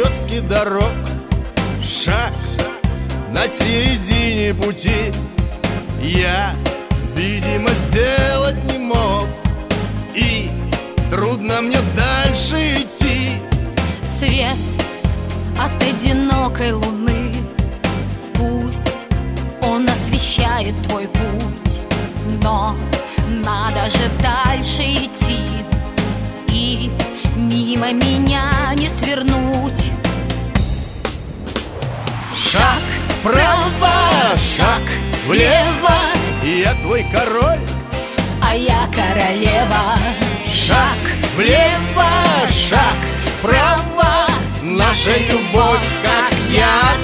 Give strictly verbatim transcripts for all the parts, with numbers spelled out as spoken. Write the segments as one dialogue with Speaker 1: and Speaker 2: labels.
Speaker 1: перекрестке дорог. Шаг на середине пути я, видимо, сделать не мог, и трудно мне дальше идти.
Speaker 2: Свет от одинокой луны, пусть он освещает твой путь, но надо же дальше идти и мимо меня не свернуть.
Speaker 1: Шаг вправо, шаг влево, я твой король,
Speaker 2: а я королева.
Speaker 1: Шаг влево, шаг вправо, наша любовь как яд.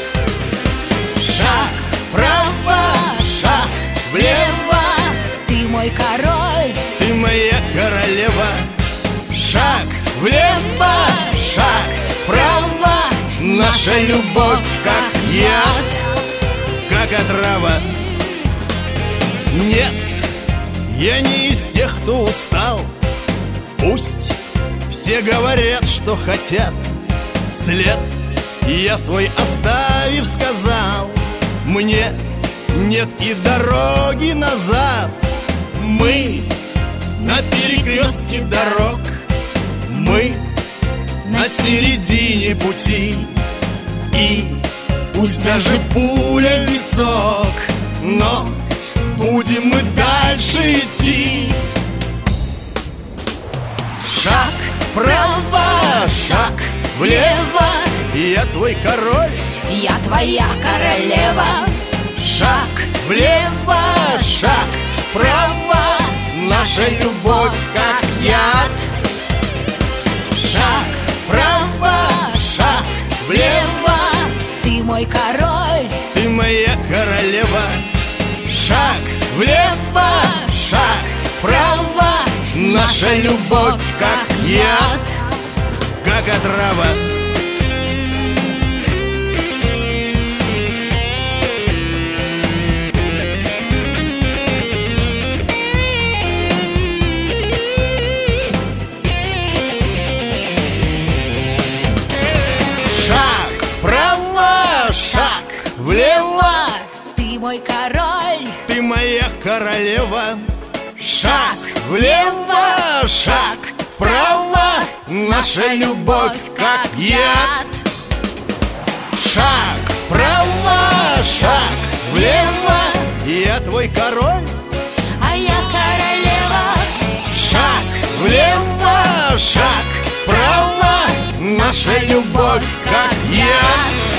Speaker 1: Шаг вправо, шаг влево,
Speaker 2: ты мой король,
Speaker 1: ты моя королева. Шаг влево, шаг вправо, наша любовь как яд, как отрава. Нет, я не из тех, кто устал. Пусть все говорят, что хотят. След я свой оставив, сказал: мне нет и дороги назад. Мы на перекрестке дорог, мы на середине пути, и пусть даже пуля в висок, но будем мы дальше идти. Шаг вправо, шаг влево, я твой король,
Speaker 2: я твоя королева.
Speaker 1: Шаг влево, шаг вправо, наша любовь как яд. Шаг вправо, шаг влево,
Speaker 2: ты мой король,
Speaker 1: ты моя королева. Шаг влево, шаг вправо, наша любовь как яд, как отрава. Шаг вправо, шаг влево,
Speaker 2: ты мой король,
Speaker 1: ты моя королева. Шаг влево, шаг вправо, наша любовь как яд. Шаг вправо, шаг влево, я твой король,
Speaker 2: а я королева.
Speaker 1: Шаг влево, шаг вправо, наша любовь как яд.